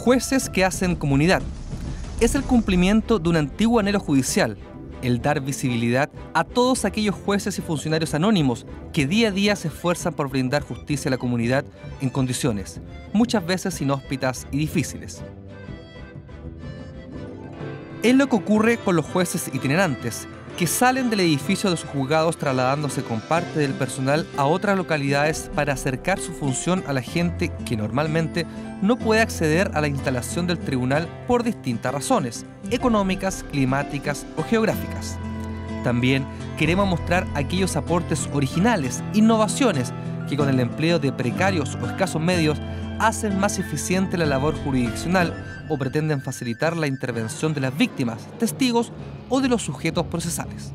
Jueces que hacen comunidad. Es el cumplimiento de un antiguo anhelo judicial, el dar visibilidad a todos aquellos jueces y funcionarios anónimos que día a día se esfuerzan por brindar justicia a la comunidad en condiciones, muchas veces inhóspitas y difíciles. Es lo que ocurre con los jueces itinerantes, que salen del edificio de sus juzgados trasladándose con parte del personal a otras localidades para acercar su función a la gente que normalmente no puede acceder a la instalación del tribunal por distintas razones, económicas, climáticas o geográficas. También queremos mostrar aquellos aportes originales, innovaciones, que con el empleo de precarios o escasos medios hacen más eficiente la labor jurisdiccional o pretenden facilitar la intervención de las víctimas, testigos o de los sujetos procesales.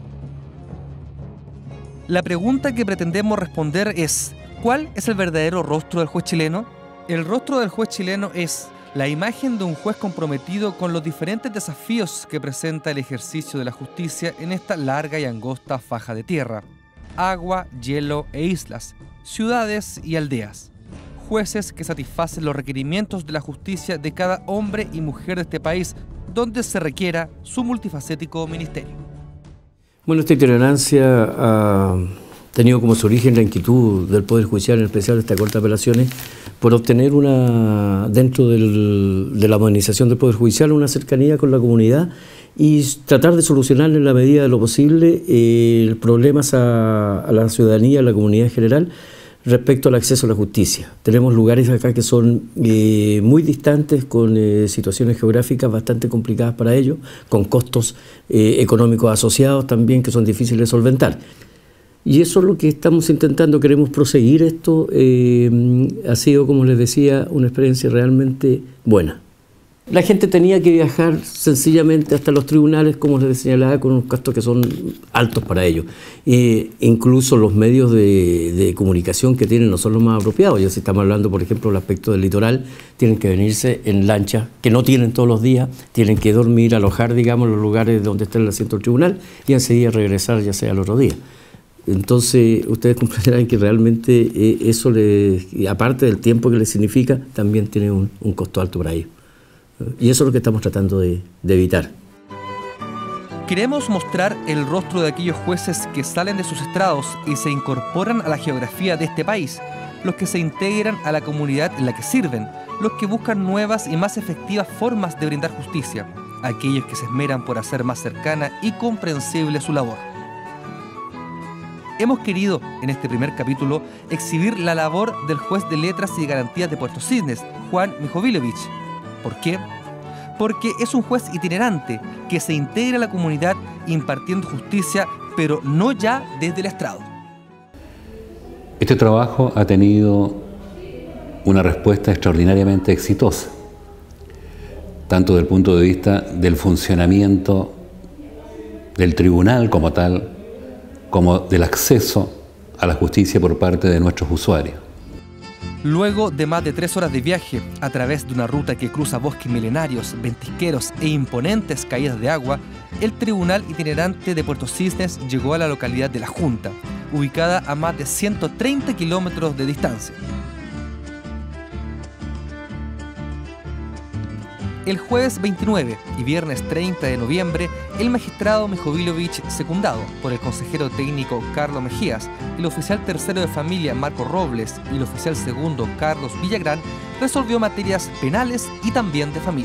La pregunta que pretendemos responder es: ¿cuál es el verdadero rostro del juez chileno? El rostro del juez chileno es la imagen de un juez comprometido con los diferentes desafíos que presenta el ejercicio de la justicia en esta larga y angosta faja de tierra: agua, hielo e islas, ciudades y aldeas. Jueces que satisfacen los requerimientos de la justicia de cada hombre y mujer de este país, donde se requiera su multifacético ministerio. Bueno, esta itinerancia ha tenido como su origen la inquietud del Poder Judicial, en especial de esta Corte de Apelaciones, por obtener dentro de la modernización del Poder Judicial, una cercanía con la comunidad y tratar de solucionar en la medida de lo posible problemas a la ciudadanía, a la comunidad en general, respecto al acceso a la justicia. Tenemos lugares acá que son muy distantes, con situaciones geográficas bastante complicadas para ellos, con costos económicos asociados también que son difíciles de solventar. Y eso es lo que estamos intentando, queremos proseguir esto. Ha sido, como les decía, una experiencia realmente buena. La gente tenía que viajar sencillamente hasta los tribunales, como les señalaba, con unos costos que son altos para ellos. Incluso los medios de comunicación que tienen no son los más apropiados. Ya si estamos hablando, por ejemplo, del aspecto del litoral, tienen que venirse en lancha, que no tienen todos los días, tienen que dormir, alojar, digamos, los lugares donde está el asiento del tribunal y enseguida regresar, ya sea al otro día. Entonces, ustedes comprenderán que realmente eso, aparte del tiempo que les significa, también tiene un costo alto para ellos. Y eso es lo que estamos tratando de evitar. Queremos mostrar el rostro de aquellos jueces que salen de sus estrados y se incorporan a la geografía de este país, los que se integran a la comunidad en la que sirven, los que buscan nuevas y más efectivas formas de brindar justicia, aquellos que se esmeran por hacer más cercana y comprensible su labor. Hemos querido, en este primer capítulo, exhibir la labor del juez de letras y garantías de Puerto Cisnes, Juan Mijovilovich. ¿Por qué? Porque es un juez itinerante que se integra a la comunidad impartiendo justicia, pero no ya desde el estrado. Este trabajo ha tenido una respuesta extraordinariamente exitosa, tanto desde el punto de vista del funcionamiento del tribunal como tal, como del acceso a la justicia por parte de nuestros usuarios. Luego de más de 3 horas de viaje a través de una ruta que cruza bosques milenarios, ventisqueros e imponentes caídas de agua, el Tribunal Itinerante de Puerto Cisnes llegó a la localidad de La Junta, ubicada a más de 130 kilómetros de distancia. El jueves 29 y viernes 30 de noviembre, el magistrado Mijovilovich, secundado por el consejero técnico Carlos Mejías, el oficial tercero de familia Marco Robles y el oficial segundo Carlos Villagrán, resolvió materias penales y también de familia.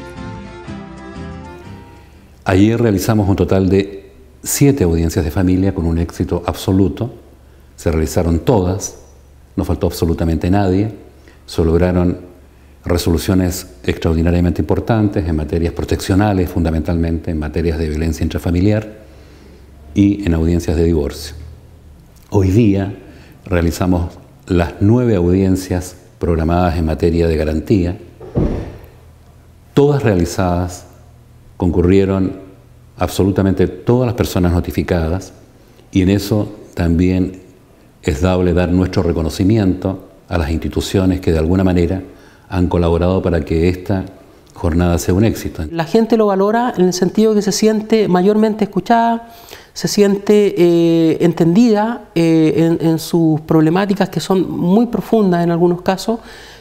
Ayer realizamos un total de 7 audiencias de familia con un éxito absoluto. Se realizaron todas, no faltó absolutamente nadie. Se lograron resoluciones extraordinariamente importantes en materias proteccionales, fundamentalmente en materias de violencia intrafamiliar y en audiencias de divorcio. Hoy día realizamos las 9 audiencias programadas en materia de garantía. Todas realizadas, concurrieron absolutamente todas las personas notificadas y en eso también es dable dar nuestro reconocimiento a las instituciones que de alguna manera han colaborado para que esta jornada sea un éxito. La gente lo valora en el sentido que se siente mayormente escuchada, se siente entendida en sus problemáticas, que son muy profundas en algunos casos,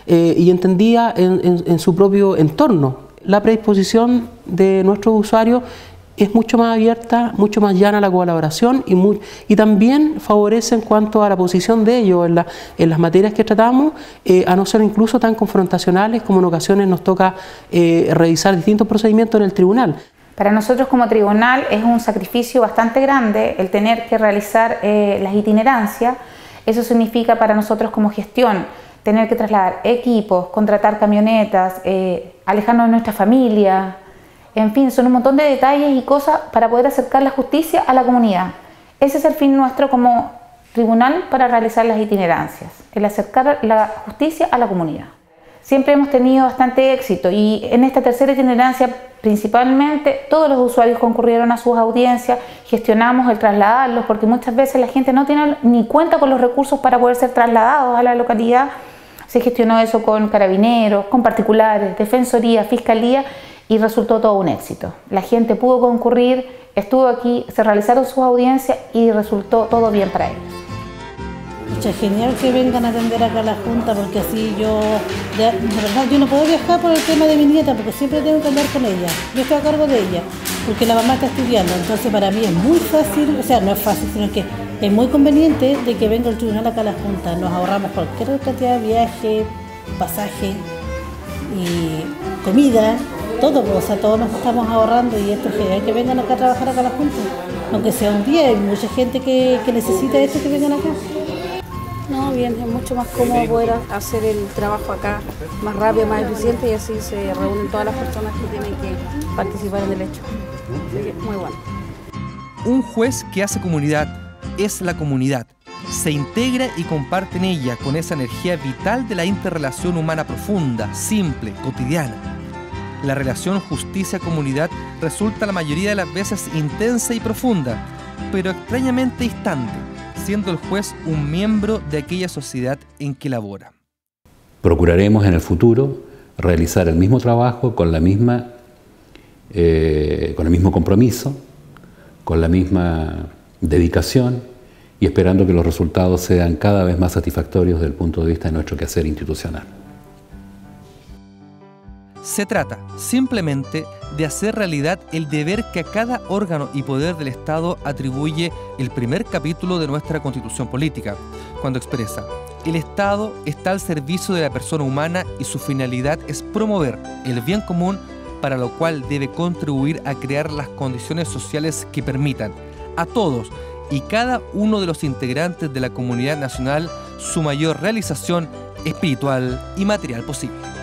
y entendida en su propio entorno. La predisposición de nuestros usuarios es mucho más abierta, mucho más llana a la colaboración y también favorece en cuanto a la posición de ellos en las materias que tratamos, a no ser incluso tan confrontacionales como en ocasiones nos toca revisar distintos procedimientos en el tribunal. Para nosotros como tribunal es un sacrificio bastante grande el tener que realizar las itinerancias. Eso significa para nosotros como gestión tener que trasladar equipos, contratar camionetas, alejarnos de nuestra familia. En fin, son un montón de detalles y cosas para poder acercar la justicia a la comunidad. Ese es el fin nuestro como tribunal para realizar las itinerancias, el acercar la justicia a la comunidad. Siempre hemos tenido bastante éxito y en esta tercera itinerancia principalmente todos los usuarios concurrieron a sus audiencias, gestionamos el trasladarlos porque muchas veces la gente no tiene ni cuenta con los recursos para poder ser trasladados a la localidad. Se gestionó eso con carabineros, con particulares, defensoría, fiscalía y resultó todo un éxito. La gente pudo concurrir, estuvo aquí, se realizaron sus audiencias y resultó todo bien para ellos. Es genial que vengan a atender acá a la Junta porque así yo, de verdad, yo no puedo viajar por el tema de mi nieta porque siempre tengo que andar con ella. Yo estoy a cargo de ella porque la mamá está estudiando, entonces para mí es muy fácil, o sea, no es fácil, sino que es muy conveniente de que venga el tribunal acá a la Junta. Nos ahorramos cualquier cantidad de viaje, pasaje y comida, todo, o sea, todos nos estamos ahorrando y esto es genial que vengan acá a trabajar acá a la Junta. Aunque sea un día, hay mucha gente que necesita esto, que vengan acá. No, bien, es mucho más cómodo poder hacer el trabajo acá más rápido, más eficiente y así se reúnen todas las personas que tienen que participar en el hecho. Así que muy bueno. Un juez que hace comunidad es la comunidad. Se integra y comparte en ella con esa energía vital de la interrelación humana profunda, simple, cotidiana. La relación justicia-comunidad resulta la mayoría de las veces intensa y profunda, pero extrañamente distante, siendo el juez un miembro de aquella sociedad en que labora. Procuraremos en el futuro realizar el mismo trabajo con el mismo compromiso, con la misma dedicación y esperando que los resultados sean cada vez más satisfactorios desde el punto de vista de nuestro quehacer institucional. Se trata simplemente de hacer realidad el deber que a cada órgano y poder del Estado atribuye el primer capítulo de nuestra Constitución Política, cuando expresa: el Estado está al servicio de la persona humana y su finalidad es promover el bien común, para lo cual debe contribuir a crear las condiciones sociales que permitan a todos y cada uno de los integrantes de la comunidad nacional su mayor realización espiritual y material posible.